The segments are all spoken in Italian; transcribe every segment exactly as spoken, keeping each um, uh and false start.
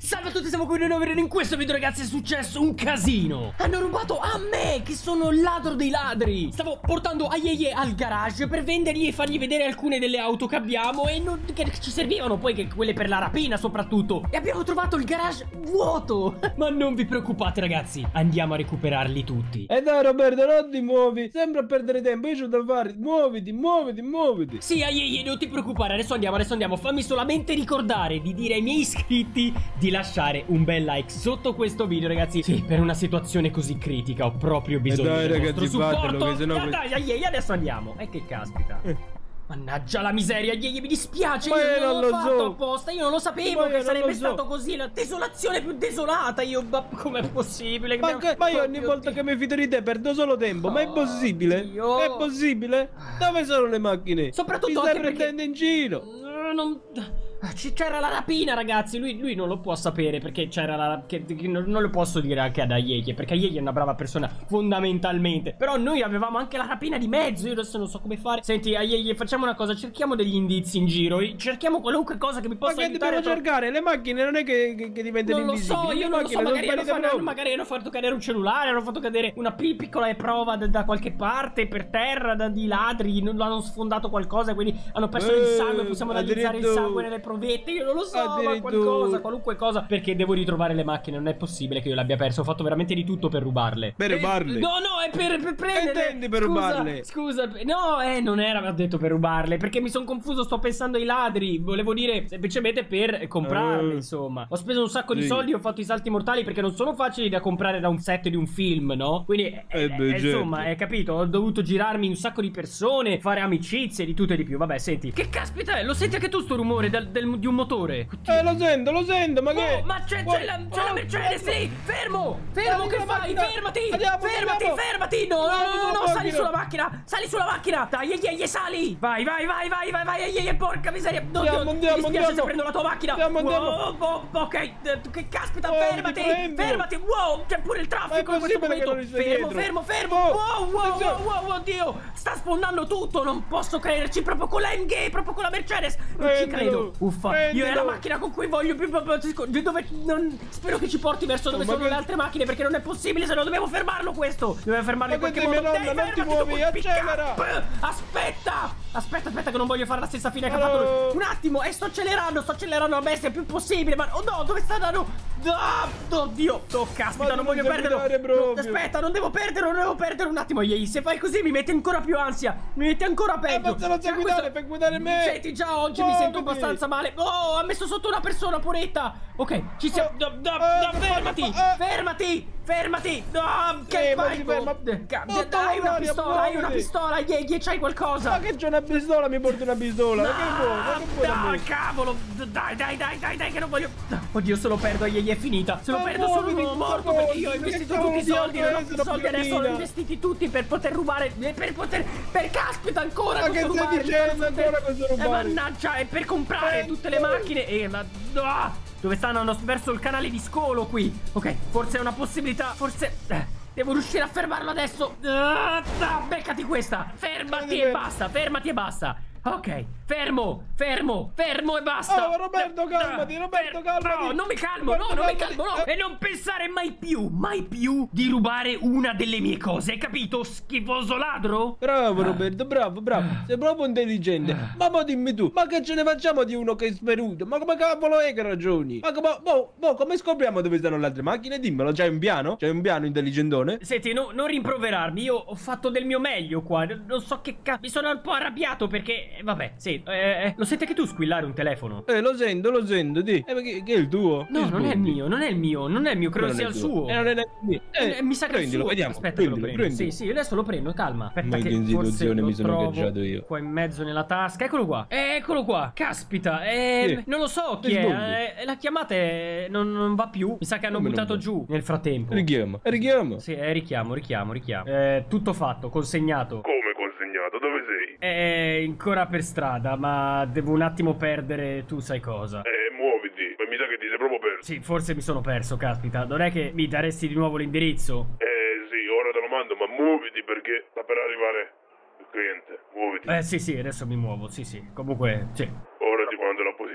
Salve a tutti, siamo qui di nuovo in questo video, ragazzi. È successo un casino. Hanno rubato a me, che sono il ladro dei ladri. Stavo portando Ayeye al garage per vendergli e fargli vedere alcune delle auto che abbiamo e non, che ci servivano poi, che quelle per la rapina soprattutto. E abbiamo trovato il garage vuoto. Ma non vi preoccupate, ragazzi, andiamo a recuperarli tutti. E dai Roberto, non ti muovi, sembra perdere tempo, io c'ho da fare. Muoviti, muoviti, muoviti. Sì, Ayeye, non ti preoccupare, adesso andiamo, adesso andiamo. Fammi solamente ricordare di dire ai miei iscritti di lasciare un bel like sotto questo video, ragazzi. Sì, per una situazione così critica ho proprio bisogno e dai, del ragazzi, vostro supporto. fatelo, che sennò... Dai, dai, Ayeye, adesso andiamo. E che caspita. Eh. Mannaggia la miseria, Ayeye, mi dispiace. Ma io io non non l'ho lo fatto so. apposta. Io non lo sapevo Ma che io sarebbe non lo so. stato così. La desolazione più desolata. Io, ma com'è possibile? Ma, che, ma io ogni Oddio, volta Dio. che mi fido di te perdo solo tempo. Ma è possibile? Oddio. È possibile? Dove sono le macchine? Soprattutto mi stai anche perché- prendendo in giro. Eh, Non... c- C'era la rapina, ragazzi. Lui, lui non lo può sapere perché c'era la... Che, che non, non lo posso dire anche ad Ayeye, perché Ayeye è una brava persona fondamentalmente. Però noi avevamo anche la rapina di mezzo. Io adesso non so come fare. Senti, Ayeye, facciamo una cosa. Cerchiamo degli indizi in giro. Cerchiamo qualunque cosa che mi Ma possa che aiutare dobbiamo a... cercare? Le macchine non è che, che, che diventano Non lo invisibili. so, Le io non lo so, macchine sono magari hanno, sparite fatto, proprio. magari hanno fatto cadere un cellulare, hanno fatto cadere una pi- piccola prova da, da qualche parte, per terra, da, di ladri, non hanno sfondato qualcosa, quindi hanno perso Eh, il sangue, possiamo analizzare il addirittura. sangue nelle provette, io non lo so, ma Addirittura. qualcosa, qualunque cosa, perché devo ritrovare le macchine, non è possibile che io le abbia perse, ho fatto veramente di tutto per rubarle. Per Eh, rubarle? No, no, è per, per prenderle. Che intendi per Scusa, rubarle? Scusa, no, eh, non era ho detto per rubarle, perché mi sono confuso, sto pensando ai ladri, volevo dire semplicemente per comprarle, Eh. insomma. Ho speso un sacco di Sì. soldi, ho fatto i salti mortali perché non sono facili da comprare da un set di un film, no? Quindi, eh, Eh beh, eh, certo. insomma, hai capito? Ho dovuto girarmi un sacco di persone, fare amicizie, di tutto e di più. Vabbè, senti, che caspita è? Lo senti anche tu sto rumore del- del- di un motore? Eh, lo sento, lo sento, ma che... Oh, ma c'è, c'è la, c'è la Oh, Mercedes guarda. lì! Fermo! Fermo, Dai, che sulla fai? macchina. Fermati! Andiamo, fermati, andiamo. fermati! No, no, Andiamo no, no, sulla no, sali macchina. sulla macchina! Sali sulla macchina! Dai, ye, ye, ye, sali! Vai, vai, vai, vai, vai, vai, ye, ye, porca miseria! Oddio, Andiamo, mi andiamo, dispiace se andiamo. prendo la tua macchina! Andiamo, andiamo. Wow, wow, ok, eh, che caspita, Oh, fermati! ti prendo. Fermati, wow! C'è pure il traffico in questo possibile che momento! non mi stai Fermo, dietro? fermo, fermo! Oh, Wow, wow, attenzione. wow, wow, oddio! Sta sfondando tutto! Non posso crederci proprio con la M G, proprio con la Mercedes! Non ci Prendilo, credo! Uffa, io è la prendilo. macchina con cui voglio più proprio di dove non spero che ci porti verso dove Oh, ma sono che- le altre macchine, perché non è possibile, se no dobbiamo fermarlo questo. Dobbiamo fermarlo in Ma qualche che modo. devi, nonna, Dai, non ti fermati, muovi, tu pick accelera. up. Aspetta! Aspetta, aspetta che non voglio fare la stessa fine che ha Allora. fatto lui. Un attimo, e sto accelerando, sto accelerando la bestia il più possibile. Ma oh no, dove sta andando? Ah, oddio, oh caspita, Ma non tu voglio non sai perderlo. guidare proprio. Aspetta, non devo perderlo, non devo perdere un attimo. Yei, se fai così mi metti ancora più ansia. Mi metti ancora peggio. Eh, ma se non sai Già guidare, questo- fai guidare me. Senti, già oggi mi Muoviti. sento abbastanza male. Oh, ha messo sotto una persona, poretta. Ok, ci siamo. Oh, No, no, eh, no, che fermati, fai? Eh. fermati, fermati. No, che Eh, ma fai? si ferma. Ca- Butta Dai, una l'aria, pistola, hai una muoviti. pistola. Ye, ye, c'hai qualcosa. Ma che c'è una pistola, mi porti una pistola. Ma che vuoi? Ma che vuoi da Dai, me? cavolo. Dai, dai, dai, dai, dai, che non voglio. Oddio, se lo perdo, ye, ye, è finita. Se lo Ma perdo sono muoviti, morto ma perché io ho che investito cavolo tutti i di soldi. auto Non ho è più questa soldi adesso, li ho piccolina? investiti tutti per poter rubare. eh, Per poter. Per caspita ancora. Ma che posso stai rubare, dicendo per- ancora questo Eh, rubare? mannaggia, è per comprare Eh, tutte le macchine. E ma. ah, dove stanno? Hanno verso il canale di scolo qui. Ok, forse è una possibilità. Forse. eh, Devo riuscire a fermarlo adesso. Ah, ah, beccati questa. Fermati e basta. Fermati e basta. Ok, fermo, fermo, fermo e basta. Oh, Roberto, calmati, Roberto, calmati. No, non mi calmo, Roberto, no, non mi calmati. calmo, no. Eh. E non pensare mai più, mai più di rubare una delle mie cose, hai capito, schifoso ladro? Bravo Roberto, bravo, bravo. Sei proprio intelligente. Ma mo dimmi tu, ma che ce ne facciamo di uno che è svenuto? Ma come cavolo è che ragioni? Ma come, mo, mo, come scopriamo dove stanno le altre macchine? Dimmelo, c'hai un piano? C'hai un piano intelligentone? Senti, no- non rimproverarmi, io ho fatto del mio meglio qua, non so che cazzo, mi sono un po' arrabbiato perché, eh, vabbè, sì, eh, eh, lo senti anche tu squillare un telefono? Eh, lo sento, lo sento, di. Eh, ma che, che è il tuo? No, non è il mio, non è il mio, non è il mio, credo Non è sia il tuo. suo. Eh, non è neanche il mio. Eh, mi sa che è il prendilo, suo. vediamo. Aspetta, che lo prendilo, prendo. prendilo. Sì, sì, adesso lo prendo, calma. Aspetta, Ma in che che forse situazione lo mi sono trovo ingaggiato io? qua in mezzo nella tasca. Eccolo qua. Eh, eccolo qua. Caspita, eh, Sì. non lo so chi Ti è. sbagli. eh, la chiamata è- non, non va più. Mi sa che hanno Come non buttato va? giù nel frattempo. Richiama, richiama. Sì, eh, richiamo, richiamo, richiamo. Eh, tutto fatto, consegnato. Come consegnato? Dove sei? È ancora per strada, ma devo un attimo perdere tu sai cosa. Eh, muoviti. Ma mi sa che ti sei proprio perso. Sì, forse mi sono perso, caspita. Non è che mi daresti di nuovo l'indirizzo? Eh, sì, ora te lo mando, ma muoviti perché sta per arrivare il cliente. Muoviti. Eh, sì, sì, adesso mi muovo, sì, sì. Comunque, sì. Ora ti mando la posizione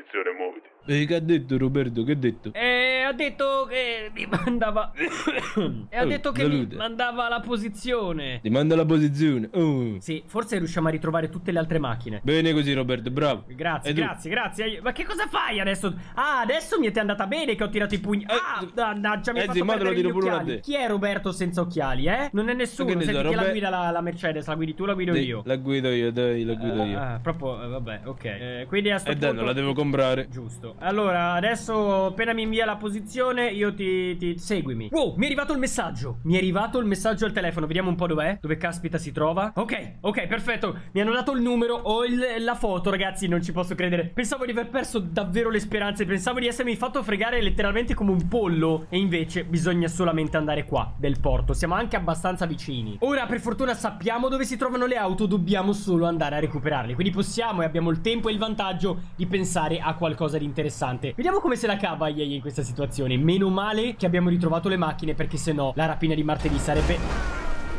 posizione, muoviti. E che ha detto Roberto? Che ha detto? E ha detto che mi mandava. E ha Oh, detto che salute. mi mandava la posizione. Ti manda la posizione. Oh. Sì, forse riusciamo a ritrovare tutte le altre macchine. Bene così, Roberto, bravo. Grazie, E tu? grazie, grazie. Ma che cosa fai adesso? Ah, adesso mi è andata bene che ho tirato i pugni. Ah, mannaggia, mi hai eh, fatto sì, ma te lo perdere gli tiro pure a occhiali. te. Chi è Roberto senza occhiali, eh? Non è nessuno. Che ne so, Senti, chi la Robert- guida la, la Mercedes? La guidi tu, la guido Sì, io. La guido io, dai, la guido io. Ah, proprio, eh, vabbè, ok. Eh, quindi a sto E dai, punto... non la devo comprare. Giusto. Allora, adesso appena mi invia la posizione, io ti, ti... seguimi. Wow, mi è arrivato il messaggio. Mi è arrivato il messaggio al telefono. Vediamo un po' dov'è. Dove caspita si trova. Ok, ok, perfetto. Mi hanno dato il numero. Ho il- la foto, ragazzi. Non ci posso credere. Pensavo di aver perso davvero le speranze. Pensavo di essermi fatto fregare letteralmente come un pollo. E invece bisogna solamente andare qua, del porto. Siamo anche abbastanza vicini. Ora, per fortuna, sappiamo dove si trovano le auto. Dobbiamo solo andare a recuperarle. Quindi possiamo e abbiamo il tempo e il vantaggio di pensare a qualcosa di interessante. Vediamo come se la cava Yeye in questa situazione. Meno male che abbiamo ritrovato le macchine, perché sennò la rapina di martedì sarebbe...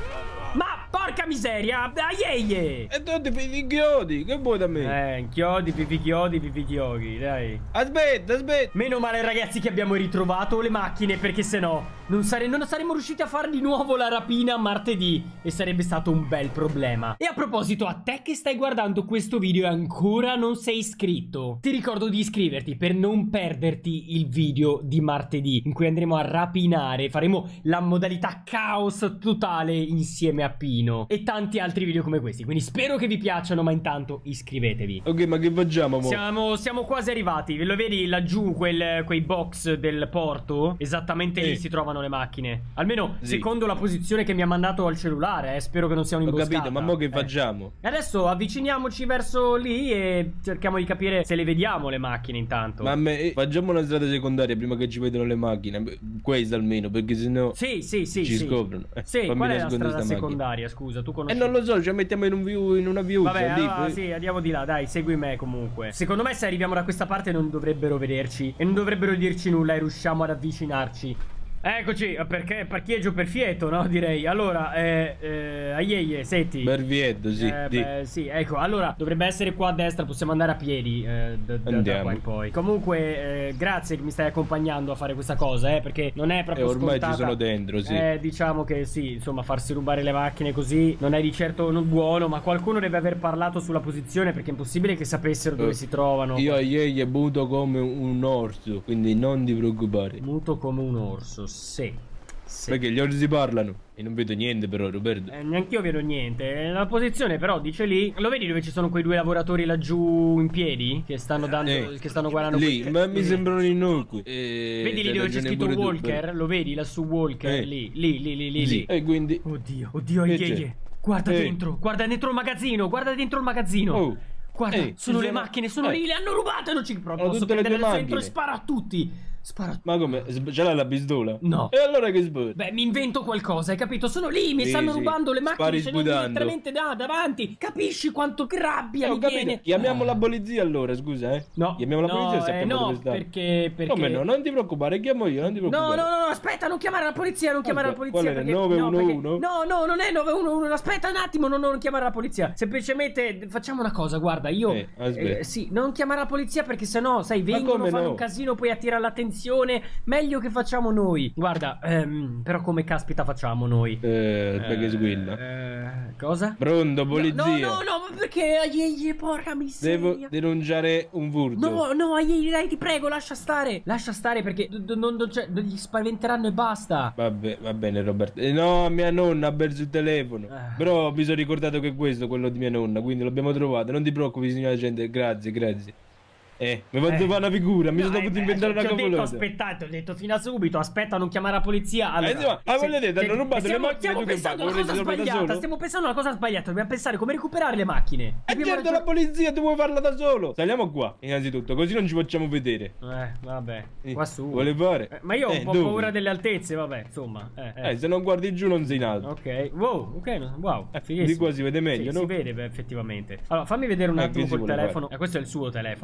Ma porca miseria! Dai, Yeye! E tu ti fai chiodi, che vuoi da me? Eh, chiodi, pipi chiodi, pipi chiodi, dai. Aspetta, aspetta. Meno male, ragazzi, che abbiamo ritrovato le macchine, perché sennò non, sare non saremmo riusciti a fare di nuovo la rapina martedì e sarebbe stato un bel problema. E a proposito, a te che stai guardando questo video e ancora non sei iscritto, ti ricordo di iscriverti per non perderti il video di martedì, in cui andremo a rapinare, faremo la modalità caos totale insieme a Pino e tanti altri video come questi. Quindi spero che vi piacciono, ma intanto iscrivetevi. Ok, ma che facciamo, mo? Siamo, siamo quasi arrivati. Ve lo vedi laggiù quel, quei box del porto? Esattamente lì Eh. si trovano le macchine. Almeno Sì. secondo la posizione che mi ha mandato al cellulare, eh. Spero che non sia Ho un'imboscata. capito, ma mo che Eh. facciamo? E adesso avviciniamoci verso lì e cerchiamo di capire se le vediamo le macchine intanto. Ma a me, eh, facciamo una strada secondaria prima che ci vedano le macchine. Beh, questa almeno, perché sennò Sì, sì, sì, ci sì. scoprono. Eh, Sì, fammi qual è la nascondere strada sta macchina. secondaria? Scusa, tu conosci? E non lo so, ci mettiamo in, un view, in una viuzza Vabbè, lì, allora, poi- sì, andiamo di là, dai, segui me comunque. Secondo me se arriviamo da questa parte non dovrebbero vederci e non dovrebbero dirci nulla e riusciamo ad avvicinarci. Eccoci, perché parcheggio perfetto, no? Direi. Allora, eh, eh, Aieye, senti. Bervietto, sì, Eh, di. beh, sì, ecco, allora dovrebbe essere qua a destra, possiamo andare a piedi eh, da, da- da Andiamo. qua in poi. Comunque, eh, grazie che mi stai accompagnando a fare questa cosa, eh, perché non è proprio E ormai scontata. ci sono dentro, sì. Eh, diciamo che sì, insomma, farsi rubare le macchine così non è di certo non buono, ma qualcuno deve aver parlato sulla posizione, perché è impossibile che sapessero dove Eh, si trovano. Io a ieri è muto come un orso, quindi non ti preoccupare. Muto come un orso, sì. Sì. Perché gli orsi parlano e non vedo niente però, Roberto. Eh, neanch'io vedo niente. La posizione però dice lì. Lo vedi dove ci sono quei due lavoratori laggiù in piedi? Che stanno dando. Eh, che stanno guardando lì, quel- ma mi lì. sembrano innocui. Eh, Vedi lì c'hai dove c'è ragione scritto pure tu, Walker? però. Lo vedi lassù Walker? Eh. Lì, lì, lì, lì, lì, Sì, lì. e quindi... Oddio, oddio, Che ye, c'è? ye. Guarda Eh. dentro, guarda dentro il magazzino, guarda dentro il magazzino. Oh. Guarda, Eh, sono ci le sono- macchine, sono eh. lì, le hanno rubate, non ci Hanno posso tutte le prendere tue dentro e macchine. spara a tutti. Spara a tutti. Ma come? S- Ce l'hai la pistola? No. E allora che spari? Beh, mi invento qualcosa, hai capito? Sono lì, mi Sì, stanno sì. rubando le macchine, Spari ce ne hanno sputando. direttamente da, davanti. Capisci quanto rabbia Eh, ho mi capito. viene? Chiamiamo Ah. la polizia allora, scusa, eh. No, Chiamiamo la no, polizia e eh, sappiamo no, dove sta. perché, perché... Come no? Non ti preoccupare, chiamo io, non ti No, preoccupare. no, no, aspetta, non chiamare la polizia, non chiamare Ok, la polizia. qual era? perché, nove uno uno? No, perché- no, no, non è nove uno uno, aspetta un attimo, non, non chiamare la polizia. Semplicemente facciamo una cosa, guarda, io... Eh, aspetta. eh, sì, non chiamare la polizia perché sennò, sai, vengono, come fanno no? un casino, poi attira l'attenzione. Meglio che facciamo noi. Guarda, ehm, però come caspita facciamo noi? Eh, perché squilla? Eh, cosa? Pronto, polizia? No, no, no, ma perché? Aieye, porca miseria. Devo denunciare un furto. No, no, Aieye, dai, ti prego, lascia stare. Lascia stare perché d- d- non, non c'è- gli spaventeranno e basta. Vabbè, va bene, Roberto. Eh, no, mia nonna ha perso il telefono. Ah. Però mi sono ricordato che questo è quello di mia nonna, quindi l'abbiamo trovato. Non ti preoccupi, signora gente. Grazie, grazie. Eh, mi faccio Eh. fare una figura, mi No, sono eh, dovuto beh, inventare ti una ho detto cavolata. aspettate, ho detto fino a subito, aspetta, non chiamare la polizia. Allora, Eh, insomma, ah, se- voglio dire, se- hanno rubato le stiamo- macchine, Stiamo tu che pensando fai? alla cosa Vorresti risolvere da sbagliata, solo? stiamo pensando alla cosa sbagliata, dobbiamo pensare come recuperare le macchine. E Abbiamo certo ragione- la polizia, tu vuoi farla da solo. Saliamo qua, innanzitutto, così non ci facciamo vedere. Eh, vabbè, Eh, qua su. vuole fare? Eh, ma io ho Eh, un po' dove? paura delle altezze, vabbè, insomma. Eh, eh. Eh, se non guardi giù non sei in alto. Ok, wow, ok, no- wow, Eh, fighissimo. di qua si vede meglio, Sì, no? si vede, beh, effettivamente. Allora, fammi vedere un Eh, attimo che si col vuole telefono. Eh, questo è il suo telefono, vabbè,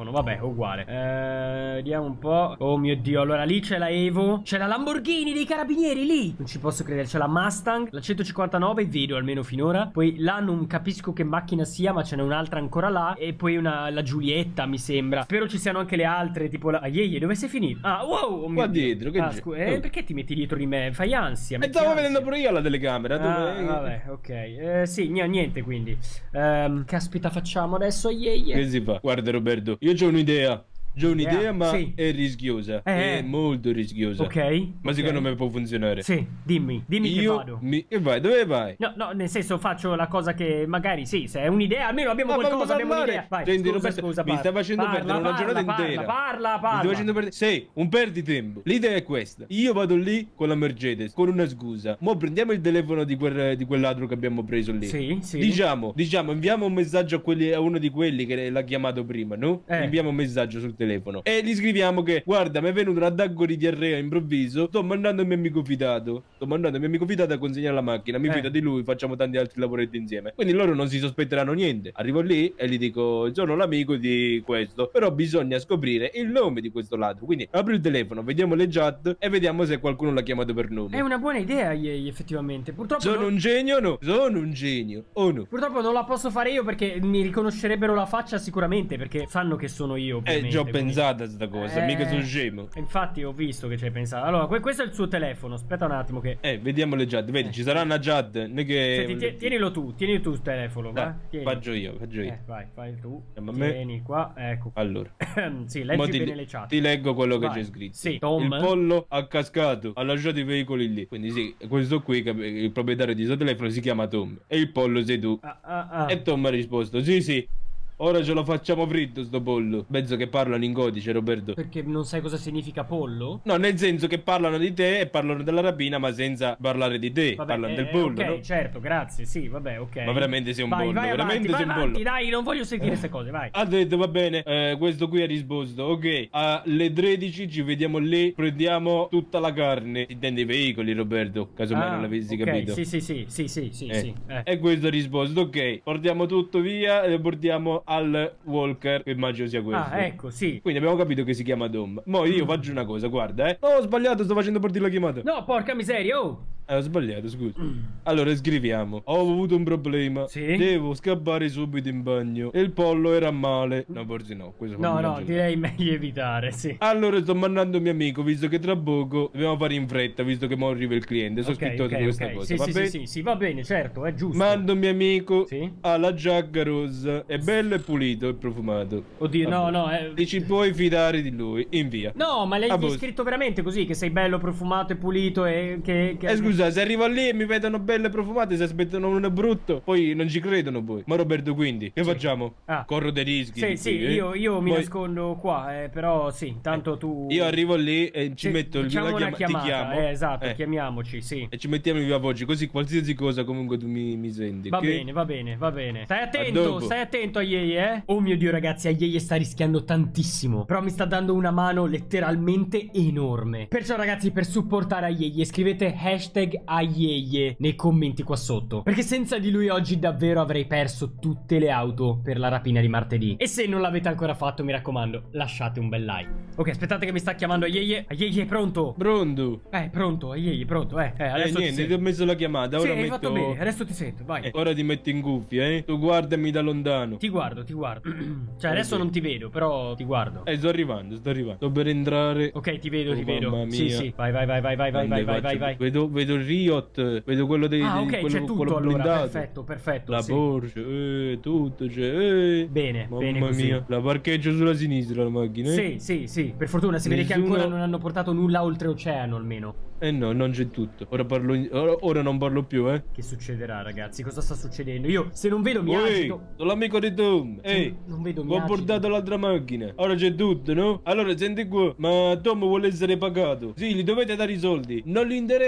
uguale. Eh, vediamo un po'. Oh mio Dio, allora lì c'è la Evo. C'è la Lamborghini dei carabinieri lì. Non ci posso credere. C'è la Mustang, la centocinquantanove, vedo almeno finora. Poi là non capisco che macchina sia, ma ce n'è un'altra ancora là. E poi una, la Giulietta, mi sembra. Spero ci siano anche le altre, tipo la... Ah, Yeye, dove sei finito? Ah, wow, oh Qua dietro, che ah, c'è? scu- eh, perché ti metti dietro di me? Fai ansia. E stavo vedendo pure io la telecamera. Ah, dove... vabbè, ok. Eh, sì, niente quindi. Ehm, caspita, facciamo adesso, Yeye? Che si fa? Guarda Roberto, io ho un'idea. C'ho un'idea, Yeah, ma sì. è rischiosa. Eh. È molto rischiosa. Ok. Ma secondo me può funzionare. Sì, dimmi, dimmi che Io vado. mi... Che vai? Dove vai? No, no, nel senso faccio la cosa che magari sì, se è un'idea, almeno abbiamo Ma qualcosa, fammi abbiamo parlare. un'idea. Vai, Senti, scusa, Roberto, scusa, mi parla. stai facendo Parla, perdere una parla, giornata parla, intera. Parla, Mi parla. stai facendo perdere... Sei un perditempo. L'idea è questa. Io vado lì con la Mercedes, con una scusa. Mo prendiamo il telefono di quel, di quel ladro che abbiamo preso lì. Sì, sì. Diciamo, diciamo, inviamo un messaggio a, quelli, a uno di quelli che l'ha chiamato prima, no? Eh. Inviamo un messaggio sul telefono. E gli scriviamo che, guarda, mi è venuto un attacco di diarrea improvviso. Sto mandando il mio amico fidato. Sto mandando il mio amico fidato a consegnare la macchina. Mi Eh. fido di lui, facciamo tanti altri lavoretti insieme. Quindi loro non si sospetteranno niente. Arrivo lì e gli dico, sono l'amico di questo. Però bisogna scoprire il nome di questo ladro. Quindi apri il telefono, vediamo le chat e vediamo se qualcuno l'ha chiamato per nome. È una buona idea, Yeye, effettivamente. Purtroppo Sono non... un genio o no? Sono un genio o no? Purtroppo non la posso fare io perché mi riconoscerebbero la faccia sicuramente, perché sanno che sono io, Eh, ovviamente. già ho quindi- pensato a sta cosa, Eh, mica sono scemo. Infatti ho visto che ci hai pensato. Allora, que- questo è il suo telefono. Aspetta un attimo che... Eh, vediamo le chat. Vedi, Eh. ci sarà una chat. Non è che... Senti, tie- tienilo tu, tieni tu il telefono, Dai, va? Tieni. faccio io, faccio io. Eh, vai, fai tu. Chiama me. Tieni qua, ecco. Allora, Sì, mo leggi ti, bene le chat. ti leggo quello che Vai. c'è scritto. Sì, Tom. Il pollo ha cascato, ha lasciato i veicoli lì. Quindi sì, questo qui, che il proprietario di questo telefono, si chiama Tom. E il pollo sei tu. Ah, ah, ah. E Tom ha risposto, sì sì, ora ce lo facciamo fritto sto pollo. Mezzo che parlano in codice, Roberto. Perché non sai cosa significa pollo? No, nel senso che parlano di te e parlano della rapina, ma senza parlare di te. Vabbè, parlano eh, del pollo, ok, no? certo, grazie, sì, vabbè, ok. Ma veramente sei un vai, bollo, vai veramente avanti, sei vai un avanti, bollo. dai, non voglio sentire queste cose, vai. Ha detto va bene, eh, questo qui ha risposto, ok, alle tredici ci vediamo lì, prendiamo tutta la carne. Si intende i veicoli, Roberto, casomai Ah, non l'avessi ok, capito. sì, sì, sì, sì, sì, sì, Eh. sì, eh. E questo ha risposto, ok, portiamo tutto via e lo portiamo al Walker, che immagino sia questo. Ah, ecco, sì. Quindi abbiamo capito che si chiama Dom. Mo' io faccio una cosa, guarda, eh. No, ho sbagliato, sto facendo partire la chiamata. No, porca miseria, oh. Eh, ho sbagliato, scusa. Allora, scriviamo. Ho avuto un problema. Sì? Devo scappare subito in bagno. E il pollo era male. No, forse no. Questo No, fammi no, leggere. direi meglio evitare, sì. Allora sto mandando mio amico, visto che tra poco dobbiamo fare in fretta, visto che mo arriva il cliente. Sono Ok, scritto ok, questa ok. cosa. Sì, va sì, bene? sì, sì, sì, va bene, certo, è giusto. Mando mio amico Sì? alla giacca rosa. È bello e pulito e profumato. Oddio, no, Vabbè. no, eh... Ti ci puoi fidare di lui. Invia. No, ma lei A gli è posto. scritto veramente così, che sei bello, profumato e pulito e che... che... Eh scusa, se arrivo lì e mi vedono belle profumate, si aspettano uno brutto, poi non ci credono poi. Ma Roberto, quindi, che Sì. facciamo? Ah. Corro dei rischi. Sì, di sì, qui, eh? io, io mi Poi- nascondo qua, eh, però sì, tanto tu... Io arrivo lì e ci Sì, metto il facciamo la una chiama- chiamata, ti chiamo. eh, esatto, Eh. chiamiamoci, sì. E ci mettiamo in viva voce, così qualsiasi cosa comunque tu mi, mi senti. Va ok? bene, va bene, va bene. Stai A attento, dopo. stai attento a Yeye, eh. Oh mio Dio, ragazzi, a Yeye sta rischiando tantissimo. Però mi sta dando una mano letteralmente enorme. Perciò, ragazzi, per supportare a Yeye, scrivete hashtag a Yeye nei commenti qua sotto. Perché senza di lui oggi davvero avrei perso tutte le auto per la rapina di martedì. E se non l'avete ancora fatto, mi raccomando, lasciate un bel like. Ok, aspettate che mi sta chiamando a Yeye. A Yeye, pronto? Pronto? Eh, pronto, a Yeye, pronto, eh. Eh, Eh, adesso ti niente, ti sento. ho messo la chiamata, Sì, ora hai metto... fatto bene, adesso ti sento, vai. Eh, ora ti metti in cuffia, eh? Tu guardami da lontano. Ti guardo, ti guardo. Cioè, adesso non ti vedo, però ti guardo. Eh, sto arrivando, sto arrivando. Sto per entrare. Ok, ti vedo, Oh, ti vedo. mamma Sì, mia. sì. Vai, vai, vai, vai, vai, vai, vai, Quando vai, vai, faccio- vai. Vedo, vedo il Riot, vedo quello dei... Ah, dei- ok, quello, c'è tutto quello allora. blindato. Perfetto, perfetto. La sì. Porsche, eh, tutto c'è. Eh. Bene, Mamma bene così. mia, la parcheggio sulla sinistra la macchina. Sì, Eh? sì, sì. Per fortuna si vede che Nessuno- ancora non hanno portato nulla oltreoceano almeno. Eh no, non c'è tutto. Ora parlo in- ora, ora non parlo più, eh. Che succederà, ragazzi? Cosa sta succedendo? Io, se non vedo, mi Ehi, agito. sono l'amico di Tom. Ehi, non vedo, mi ho agito. portato l'altra macchina. Ora c'è tutto, no? Allora, senti qua. Ma Tom vuole essere pagato. Sì, gli dovete dare i soldi. Non gli interessa che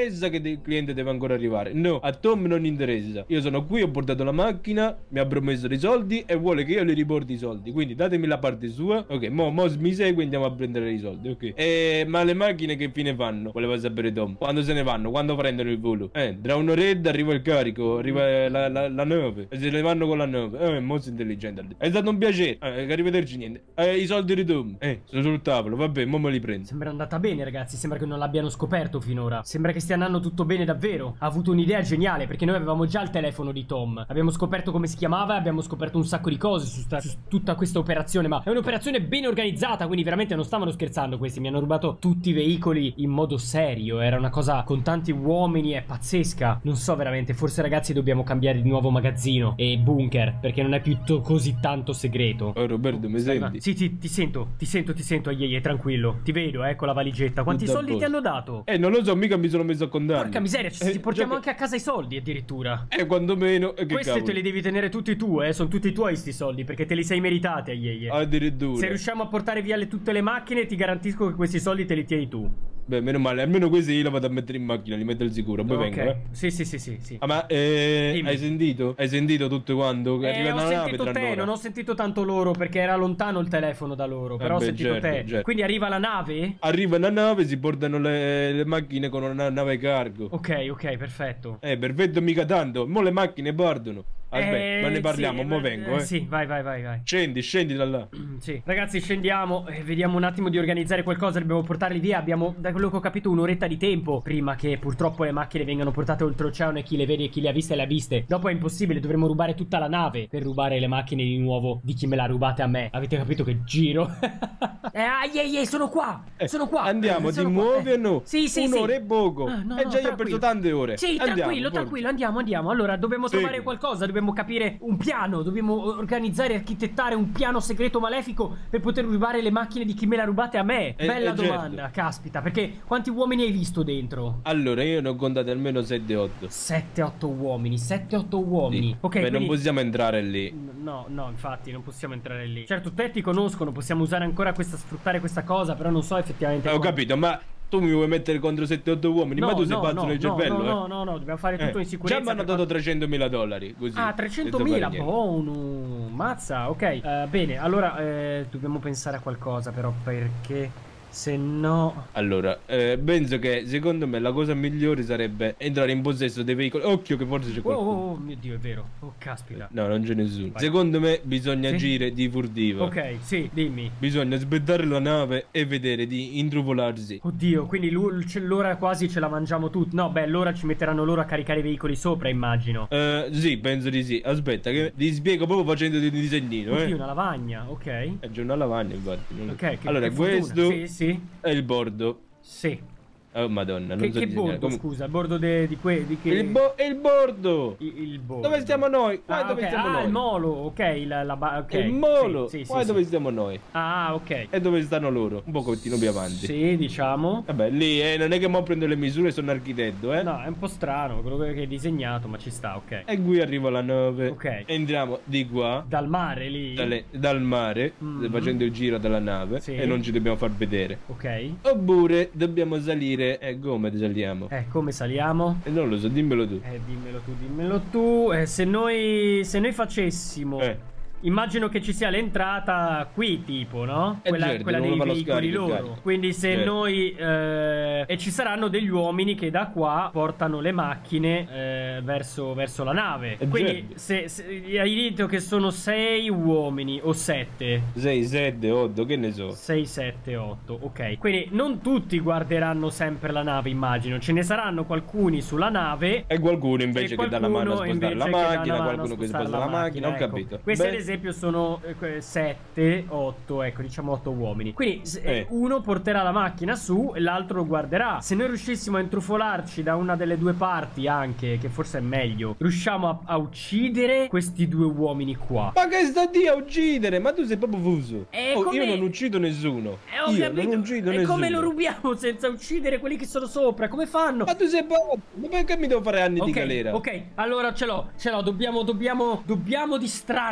il cliente deve ancora arrivare. No, a Tom non interessa. Io sono qui, ho portato la macchina, mi ha promesso dei soldi e vuole che io le riporti i soldi. Quindi datemi la parte sua. Ok, mo, mo mi segue e andiamo a prendere i soldi. Ok. E, ma le macchine che fine fanno? Voleva sapere Tom. Quando se ne vanno? Quando prendono il volo? Eh, tra un'oretta arriva il carico, arriva la, la, la nave. E se ne vanno con la nave. Eh, molto intelligente. È stato un piacere. Eh, arrivederci niente. Eh, i soldi di Tom. Eh, sono sul tavolo. Vabbè, mo me li prendo. Sembra andata bene, ragazzi. Sembra che non l'abbiano scoperto finora. Sembra che stia andando tutto bene davvero. Ha avuto un'idea geniale, perché noi avevamo già il telefono di Tom. Abbiamo scoperto come si chiamava e abbiamo scoperto un sacco di cose su, sta, su tutta questa operazione. Ma è un'operazione ben organizzata, quindi veramente non stavano scherzando questi. Mi hanno rubato tutti i veicoli in modo serio. Era una cosa con tanti uomini, è pazzesca. Non so veramente, forse ragazzi dobbiamo cambiare di nuovo magazzino e bunker, perché non è più così tanto segreto. Oh Roberto, mi senti? Sì, ti, ti sento, ti sento, ti sento, Aieie, tranquillo. Ti vedo, eh, con la valigetta. Quanti Tutto a soldi ti posto. hanno dato? Eh, non lo so, mica mi sono messo a contare. Porca miseria, ci Eh, ti portiamo già anche a casa i soldi addirittura. che- Eh, quantomeno. Eh, che Questi cavolo. te li devi tenere tutti tu, eh. Sono tutti tuoi sti soldi, perché te li sei meritati, Aieie. Addirittura. Se riusciamo a portare via le, tutte le macchine, ti garantisco che questi soldi te li tieni tu. Beh, meno male, almeno questi io li vado a mettere in macchina, li metto al sicuro, poi Ok. vengo, eh. Sì, sì, sì, sì, sì. Ah, ma eh, Dimmi. hai sentito? Hai sentito tutto quanto? Che Eh, arriva ho una nave sentito tra te, un'ora. non ho sentito tanto loro perché era lontano il telefono da loro. Però ho beh, sentito certo, te. certo. Quindi arriva la nave? Arriva una nave, si portano le, le macchine con una nave cargo. Ok, ok, perfetto. Eh, perfetto, mica tanto. Mo le macchine partono. Aspetta, Eh, ma ne parliamo, sì, mo eh, vengo, eh. Sì, vai, vai, vai, vai. Scendi, scendi da là. Sì, ragazzi, scendiamo e vediamo un attimo di organizzare qualcosa. Dobbiamo portarli via. Abbiamo, da quello che ho capito, un'oretta di tempo prima che purtroppo le macchine vengano portate oltreoceano e chi le vede e chi le ha viste le ha viste. Dopo è impossibile, dovremo rubare tutta la nave per rubare le macchine di nuovo di chi me la rubate a me. Avete capito che giro? eh, ah, yeah, yeah, sono qua. Eh, sono qua. Andiamo, Eh, ti sono qua. muovi Eh, o no? Sì, sì, Un'ora sì. e poco. Ah, no, eh, no, già io ho tranquillo. perso tante ore. Sì, Andiamo, tranquillo, forza. tranquillo, andiamo, andiamo. Allora, dobbiamo Segui. trovare qualcosa, dobbiamo capire un piano, dobbiamo organizzare e architettare un piano segreto malefico per poter rubare le macchine di chi me la rubate a me. Eh, Bella eh, certo. domanda, caspita, perché quanti uomini hai visto dentro? Allora, io ne ho contate almeno sette otto. sette otto uomini, sette otto uomini. Sì. Ok, Beh, quindi... non possiamo entrare lì. No, no, infatti non possiamo entrare lì. Certo, te ti conoscono, possiamo usare ancora questa, sfruttare questa cosa, però non so effettivamente Eh, ho quanto- capito, ma tu mi vuoi mettere contro sette otto uomini? No, ma tu sei no, pazzo no, nel no, cervello, no, eh? no, no, no, dobbiamo fare tutto Eh, in sicurezza. Già mi hanno per dato trecentomila dollari, così. Ah, senza trecentomila, fare niente. buono. Mazza, ok. Eh, bene, allora eh, dobbiamo pensare a qualcosa però, perché se no... Allora, eh, penso che secondo me la cosa migliore sarebbe entrare in possesso dei veicoli. Occhio che forse c'è Oh, qualcuno. oh, oh, mio Dio, è vero. Oh, caspita. No, non c'è nessuno. Vai. Secondo me bisogna Sì? agire di furtiva. Ok, sì, dimmi. Bisogna aspettare la nave e vedere di intrufolarsi. Oddio, quindi l'u- ce- l'ora quasi ce la mangiamo tutti. No, beh, l'ora ci metteranno loro a caricare i veicoli sopra, immagino. Eh, sì, penso di sì. Aspetta, che ti spiego proprio facendo un disegnino, Oddio, eh. una lavagna, ok. È già una lavagna, infatti. non- Ok, che, allora, che fortuna. questo Sì, sì, è il bordo. sì. Oh, madonna, non Che, so che disegnare. bordo, Comunque- scusa? Il bordo de- di que- di che... Il, bo- è il bordo! Il, il bordo. Dove stiamo noi? Qua Ah, dove ok. stiamo Ah, noi? il molo, ok, la, la ba- ok. Il molo! Sì, sì, Qua sì, dove sì. stiamo noi? Ah, ok. E dove stanno loro? Un pochettino più avanti. Sì, diciamo. Vabbè, lì eh, non è che mo prendo le misure, sono architetto, eh. No, è un po' strano quello che hai disegnato, ma ci sta, ok. E qui arriva la nave. Ok. Entriamo di qua. Dal mare lì. dalle- dal mare, Mhm. facendo il giro della nave. Sì. E non ci dobbiamo far vedere. Ok. Oppure dobbiamo salire. E come saliamo? Eh, come saliamo? E non lo so, dimmelo tu. Eh, dimmelo tu, dimmelo tu. Eh, se noi se noi facessimo Eh. Immagino che ci sia l'entrata qui, tipo, no? Eh, Quella, certo, quella uno dei fa lo veicoli scarico, il loro. carico. Quindi se Certo. noi eh, e ci saranno degli uomini che da qua portano le macchine eh, verso, verso la nave. Eh, Quindi certo. se, se hai detto che sono sei uomini o sette. sei, sette, otto, che ne so. sei, sette, otto, ok. Quindi non tutti guarderanno sempre la nave, immagino. Ce ne saranno qualcuni sulla nave. E qualcuno invece e che dà la mano a qualcuno spostare la invece che dà macchina, la mano a qualcuno che spostare sposta la macchina, ho ecco. capito. Questi Beh, ad esempio sono sette, otto, ecco, diciamo otto uomini. Quindi se- Eh. uno porterà la macchina su e l'altro lo guarderà. Se noi riuscissimo a intrufolarci da una delle due parti anche, che forse è meglio, riusciamo a, a uccidere questi due uomini qua. Ma che sta di a uccidere? Ma tu sei proprio fuso. E Oh, come- io non uccido nessuno. Eh, ho io capito. non uccido E nessuno. come lo rubiamo senza uccidere quelli che sono sopra? Come fanno? Ma tu sei pazzo. Ma perché mi devo fare anni di Ok, galera? ok, allora ce l'ho, ce l'ho, dobbiamo, dobbiamo, dobbiamo distrarli con qualcosa.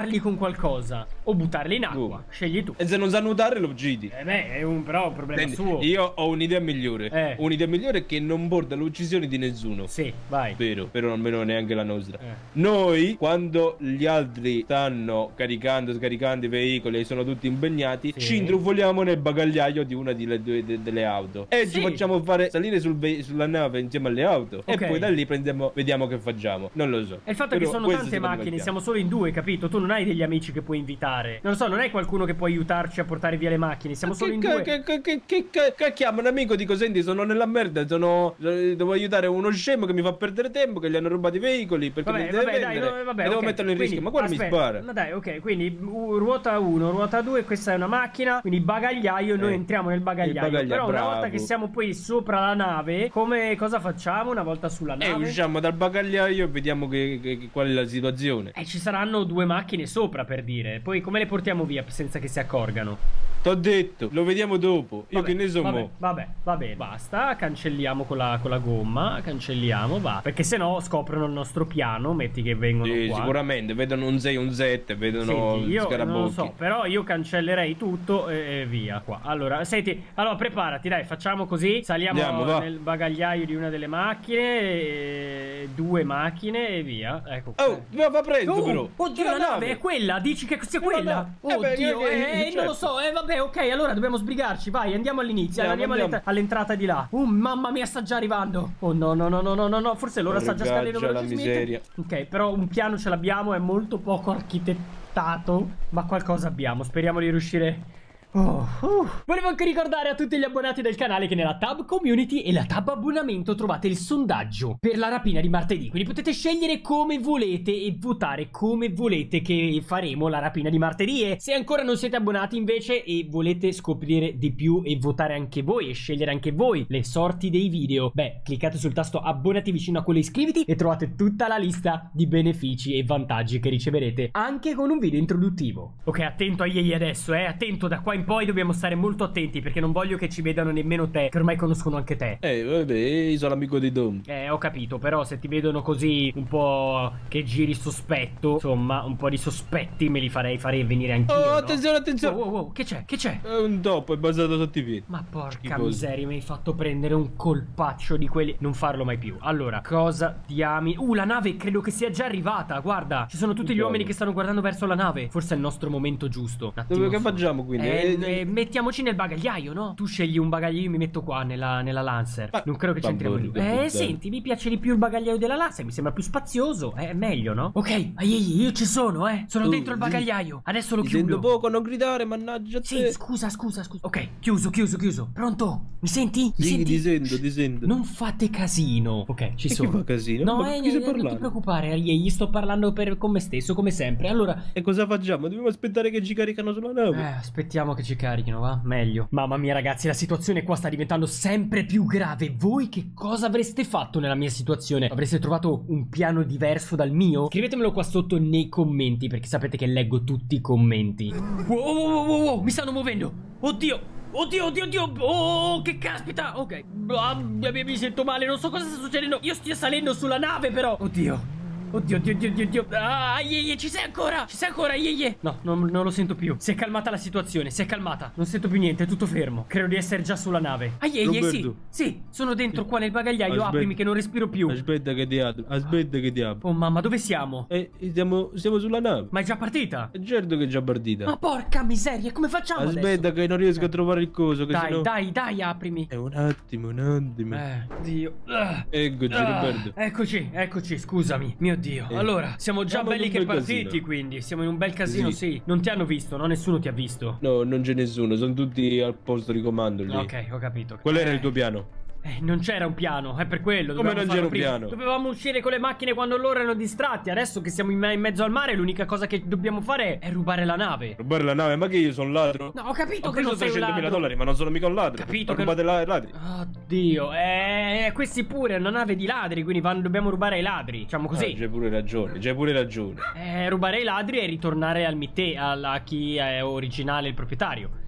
qualcosa o buttarle in acqua. Uh. Scegli tu. E se non sa nuotare lo uccidi. Eh beh, è un, però un problema Senti, suo. io ho un'idea migliore. Eh. Un'idea migliore che non porta all'uccisione di nessuno. Sì, vai. Vero, però almeno neanche la nostra. Eh. Noi, quando gli altri stanno caricando, scaricando i veicoli e sono tutti impegnati, Sì. ci intrufoliamo nel bagagliaio di una delle, due, de- delle auto. E Sì. ci facciamo fare salire sul ve- sulla nave insieme alle auto. Ok. E poi da lì prendiamo, vediamo che facciamo. Non lo so. E il fatto è che Però sono questo tante secondo me è il macchine, piano. siamo solo in due, capito? Tu non hai degli amici che puoi invitare. Non lo so, non hai qualcuno che può aiutarci a portare via le macchine. Siamo Ma solo che, in che, due. che, che, che, che, che, che chiama un amico, dico senti sono nella merda, sono, devo aiutare uno scemo che mi fa perdere tempo, che gli hanno rubato i veicoli perché Vabbè, mi deve vabbè, dai, vendere no, vabbè, e devo ok. metterlo in Quindi, rischio, ma quello aspetta, mi spara. Ma dai, ok, quindi uh, ruota uno, ruota due, questa è una macchina, quindi bagagliaio, noi Eh, entriamo nel bagagliaio. il bagagliaio, Però una bravo. volta che siamo poi sopra la nave, come cosa facciamo una volta sulla E nave? usciamo dal bagagliaio e vediamo che, che- che- qual è la situazione. E ci saranno due macchine sopra, per dire. Poi come le portiamo via senza che si accorgano? T'ho detto, lo vediamo dopo. Io Vabbè, che ne so vabbè, mo. vabbè, va bene, basta. Cancelliamo con la, con la gomma. Cancelliamo, va. Perché se no scoprono il nostro piano. Metti che vengono Sì, qua. sicuramente, vedono un sei, un sette, vedono Senti, gli io scarabocchi. non lo so, però io cancellerei tutto e, e via qua. Allora, senti, allora preparati, dai, facciamo così. Saliamo Andiamo, va. nel bagagliaio di una delle macchine, e due macchine e via. Ecco qua. Oh, ma va preso Oh, però. oddio, la nave è quella, dici che sia Eh, quella? vabbè. Eh, beh, Oddio, io- eh, io- non certo. lo so, eh vabbè, ok, allora dobbiamo sbrigarci, vai, andiamo all'inizio, Andiamo, andiamo, andiamo. all'entra- all'entrata di là. Oh, mamma mia, sta già arrivando. Oh no, no, no, no, no, no, no, forse l'ora sta già scadendo Mannaggia la velocemente. miseria. Ok, però un piano ce l'abbiamo, è molto poco architettato, ma qualcosa abbiamo, speriamo di riuscire. Oh, uh. Volevo anche ricordare a tutti gli abbonati del canale che nella tab community e la tab abbonamento trovate il sondaggio per la rapina di martedì. Quindi potete scegliere come volete e votare come volete che faremo la rapina di martedì. E se ancora non siete abbonati invece e volete scoprire di più e votare anche voi e scegliere anche voi le sorti dei video, beh, cliccate sul tasto abbonati vicino a quello iscriviti e trovate tutta la lista di benefici e vantaggi che riceverete anche con un video introduttivo. Ok, attento a Yei adesso, eh, attento, da qua in poi dobbiamo stare molto attenti perché non voglio che ci vedano nemmeno te, che ormai conoscono anche te. Eh, vabbè, io sono amico di Dom. Eh, ho capito, però se ti vedono così un po' che giri sospetto, insomma, un po' di sospetti me li farei farei venire anch'io. Oh, no? attenzione, attenzione. Wow, wow, wow, che c'è? Che c'è? È un topo, è basato sotto i piedi. Ma porca Schifoso. miseria, mi hai fatto prendere un colpaccio di quelli. Non farlo mai più. Allora, cosa diami? Uh, la nave credo che sia già arrivata. Guarda, ci sono tutti gli Bravo. uomini che stanno guardando verso la nave. Forse è il nostro momento giusto. Un attimo Dove che solo. facciamo quindi? Eh, Eh, eh, mettiamoci nel bagagliaio, no? Tu scegli un bagagliaio, io mi metto qua nella, nella Lancer. Ma- Non credo che ma c'entriamo di porca Eh, puttana. senti, mi piace di più il bagagliaio della Lancer. Mi sembra più spazioso. È meglio, no? Ok, aiei, io ci sono, eh. Sono Oh, dentro il sì. bagagliaio. Adesso lo Ti chiudo. sento poco, non gridare, mannaggia Sì, te. scusa, scusa, scusa. Ok, chiuso, chiuso, chiuso. Pronto? Mi senti? Mi Sì, senti? ti sento, ti sento. Non fate casino. Ok, ci E chi sono. fa casino? No, Ma eh, chi stai eh, non ti parlando? preoccupare, Ariel, gli sto parlando per, con me stesso, come sempre. Allora, E cosa facciamo? Dobbiamo aspettare che ci caricano sulla nave. eh, aspettiamo che ci carichino, va? Meglio. Mamma mia, ragazzi, la situazione qua sta diventando sempre più grave. Voi che cosa avreste fatto nella mia situazione? Avreste trovato un piano diverso dal mio? Scrivetemelo qua sotto nei commenti, perché sapete che leggo tutti i commenti. Wow, wow, wow, wow, wow, mi stanno muovendo. Oddio. Oddio, oddio, oddio. Oh, che caspita. Ok. Ah, mi, mi sento male, non so cosa sta succedendo. Io stia salendo sulla nave, però. Oddio. Oddio, oddio, oddio, oddio, oddio. Ah, ye, ye, ci sei ancora? Ci sei ancora, ye, ye. No, non, non lo sento più. Si è calmata la situazione, si è calmata. Non sento più niente, è tutto fermo. Credo di essere già sulla nave. Ah, ye, ye, sì. Roberto. Sì, sono dentro qua nel bagagliaio. Aspetta. Aprimi che non respiro più. Aspetta che ti apro, aspetta che ti apro. Oh, mamma, dove siamo? Eh, siamo, siamo sulla nave. Ma è già partita? È certo che è già partita. Ma porca miseria, come facciamo Aspetta adesso? che non riesco a trovare il coso, che Dai, sennò... dai, dai, aprimi. Eh, un attimo, un attimo. Eh, Dio. Ah. Eccoci, Ah, Roberto. eccoci, eccoci, scusami. Mio Dio. Eh. Allora, siamo già Siamo in belli un che bel partiti, casino. quindi. Siamo in un bel casino, sì. Sì. Non ti hanno visto, no? Nessuno ti ha visto. No, non c'è nessuno, sono tutti al posto di comando lì. Ok, ho capito. Qual era Eh, il tuo piano? eh, non c'era un piano, è per quello. Come dovevamo non farlo c'era un prima. piano? Dovevamo uscire con le macchine quando loro erano distratti. Adesso che siamo in, me- in mezzo al mare, l'unica cosa che dobbiamo fare è rubare la nave. Rubare la nave, ma che io sono ladro? No, ho capito Ho che non preso sei un trecentomila ladro. dollari, ma non sono mica un ladro. Capito Ho che- rubato la ladri. Oddio, eh, questi pure è una nave di ladri, quindi vanno- dobbiamo rubare ai ladri. Diciamo così. Ah, c'hai pure ragione, c'hai pure ragione. Eh, rubare ai ladri e ritornare al mitte, alla, a chi è originale, il proprietario.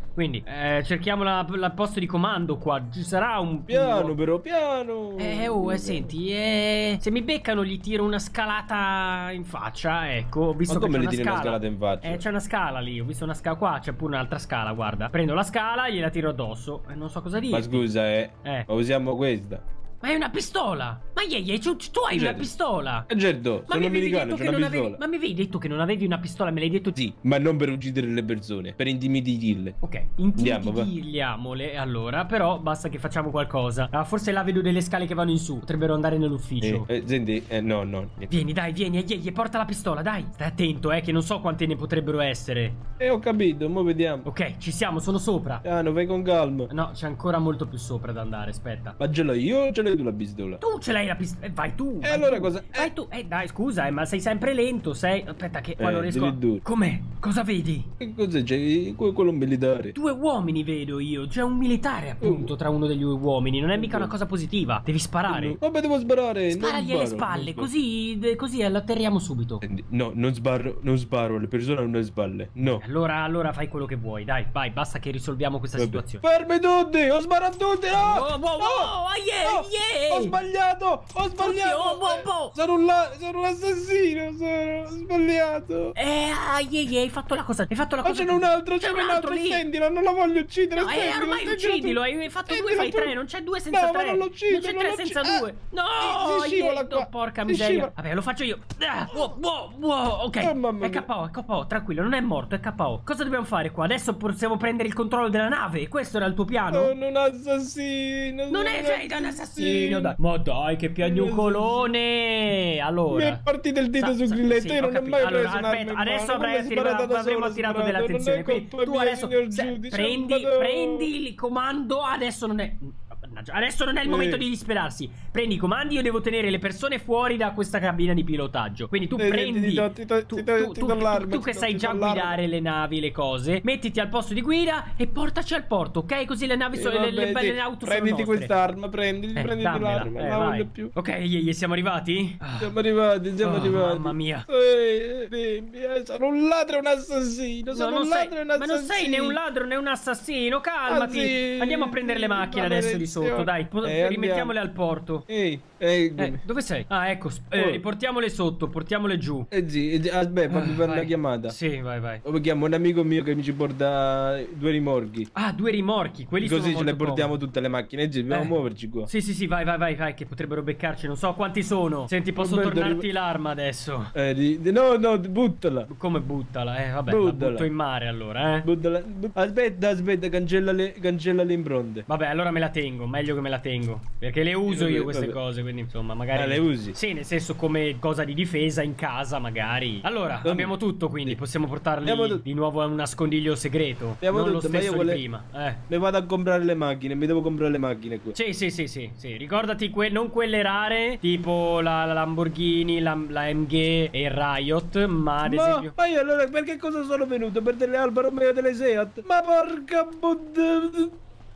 Quindi eh, cerchiamo la, la posto di comando qua. Ci sarà un Piano però, piano. Eh oh, eh, senti, eh, se mi beccano gli tiro una scalata in faccia. Ecco, ho visto Ma che come c'è gli una tiri scala. una scalata in faccia? Eh, c'è una scala lì, ho visto una scala qua, c'è pure un'altra scala, guarda. Prendo la scala e gliela tiro addosso. E non so cosa dire. Ma scusa, eh. Eh. Ma usiamo questa. Ma è una pistola! Ma ye, ye, tu, tu hai Certo. una pistola! Eh certo, Ma sono mi avevi americano, detto c'è che una non avevi. pistola. Ma mi avevi detto che non avevi una pistola, me l'hai detto Sì, ma non per uccidere le persone, per intimidirle. Ok, Andiamo, va. intimidiamole allora, però basta che facciamo qualcosa. Ah, forse là vedo delle scale che vanno in su, potrebbero andare nell'ufficio. Eh, eh, senti, eh, no, no. niente. Vieni, dai, vieni, ye, ye, porta la pistola, dai. Stai attento, eh, che non so quante ne potrebbero essere. Eh, ho capito, mo vediamo. Ok, ci siamo, sono sopra. Piano, vai con calma. No, c'è ancora molto più sopra da andare, aspetta. Ma ce l'ho io o ce l'hai tu la pistola? Tu ce l'hai la pistola, eh, vai tu. E vai allora tu. cosa- Vai eh. tu, eh, dai, scusa, eh, ma sei sempre lento, sei. Aspetta, che qua Eh, non riesco. a- devi duro. Com'è? Cosa vedi? Che cos'è? C'è que- quello militare. Due uomini vedo io, c'è un militare appunto Oh. tra uno degli due uomini, non è mica una Oh. cosa positiva, devi sparare. Vabbè, devo sparare. non Sparagli alle sparo, spalle, non sparo. così, de- così lo atterriamo subito. Senti, no, non sparo, non sparo, le persone hanno le spalle. No. Allora, allora fai quello che vuoi, dai, vai, basta che risolviamo questa Vabbè. situazione. Fermi tutti! Ho sparato tutti! No! Oh, wow, No! wow, ah, yeah, No! yeah! Ho sbagliato! Ho sbagliato! Oddio, wow, wow. Sono un, la- sono un assassino! Sono ho sbagliato! Eh, ah, yeah, yeah, hai fatto la cosa, hai fatto la Ma cosa. ce n'è un altro, ce n'è un altro! lì. Stendilo, non lo voglio uccidere! No, eh, stendilo, ormai stendilo uccidilo, tu. hai fatto due, Stendilo fai tu. tre, non c'è due senza No, tre. ma non lo uccido, non c'è non tre lo senza uccido. due. Eh, No, si- si scivola yeah, qua. porca Si miseria. scivola. Vabbè, lo faccio io. Ah, wow, wow, wow, ok. Oh, mamma è mia. K O, è K O, tranquillo, non è morto, è K O. Cosa dobbiamo fare qua? Adesso possiamo prendere il controllo della nave. Questo era il tuo piano? Sono un assassino! Non sono è sei da un assassino, dai. Ma dai, che piagnucolone. Allora. Mi è partito il dito Sa- su sa- grilletto, sì, io ho non ho capito. mai Allora, preso un'arma aspetta, in adesso mano, avrai come attirato- sparata da avremo sola, attirato sparato, dell'attenzione. non è Quindi colpa tu mia, adesso signor se- giudice, prendi, vado. prendi il comando. Adesso non è. Mannaggia, adesso non è il Eh. momento di disperarsi. Prendi i comandi, io devo tenere le persone fuori da questa cabina di pilotaggio. Quindi tu Eh, prendi. ti do- ti do- tu, ti do- tu- ti tu- do tu- l'arma, tu ti che do- sai ti già do l'arma. guidare le navi, le cose, mettiti al posto di guida e portaci al porto, ok? Così le navi Eh, sono. Le, le vabbè, belle sì. auto sono Prenditi nostre. quest'arma, prenditi, Eh, prenditi dammela, l'arma, eh, non la vai. voglio più. Ok, ye, ye, siamo arrivati? Ah. Siamo arrivati, siamo Oh, arrivati. mamma mia. Eh, eh, eh, sono un ladro e un assassino. No, Sono non un sei, ladro e un ma assassino. non sei né un ladro né un assassino, calmati. Ah, sì, Andiamo a prendere le macchine la adesso di sotto, direzione. dai. po- Eh, rimettiamole al porto. Ehi, ehi, Eh, dove sei? Ah, ecco, sp- eh, Oh. riportiamole sotto, portiamole giù. eh, sì, eh, aspetta, fammi Ah, fare una vai. chiamata. Sì, vai, vai. Lo chiamo un amico mio che mi ci porta due rimorchi. Ah, due rimorchi, quelli Così sono ce ne molto portiamo comodi. tutte le macchine. Sì, dobbiamo Eh. muoverci qua. Sì, sì, sì, vai, vai, vai, vai, che potrebbero beccarci, non so quanti sono. Senti, posso Roberto, tornarti ri- l'arma adesso? Eh, di- di- no, no, buttala. Come buttala? Eh, vabbè, la Buttala. butto in mare allora, eh. Buttala. bu- Aspetta, aspetta, cancella le, cancella le impronte. Vabbè, allora me la tengo, meglio che me la tengo. Perché le uso io Vabbè, queste vabbè. cose, quindi insomma, magari. Ah, le usi? Sì, nel senso come cosa di difesa in casa, magari. Allora, Vabbè. abbiamo tutto, quindi Sì. possiamo portarli Abbiamo tutto. di nuovo a un nascondiglio segreto. Abbiamo non lo tutto, ma io stesso vole- di prima. Eh. Mi vado a comprare le macchine, mi devo comprare le macchine qui. Sì, sì, sì, sì, sì. Ricordati que- non quelle rare, tipo la, la Lamborghini, la, la M G e il Riot, ma ad Ma, esempio. ma io allora perché cosa sono venuto? Per delle Alfa Romeo delle Seat? Ma porca budd...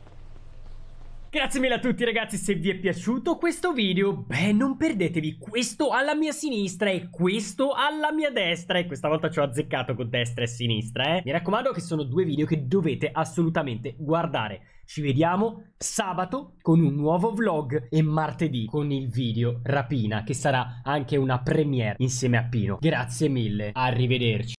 Grazie mille a tutti ragazzi, se vi è piaciuto questo video, beh, non perdetevi questo alla mia sinistra e questo alla mia destra. E questa volta ci ho azzeccato con destra e sinistra, eh. Mi raccomando che sono due video che dovete assolutamente guardare. Ci vediamo sabato con un nuovo vlog e martedì con il video rapina, che sarà anche una premiere insieme a Pino. Grazie mille, arrivederci.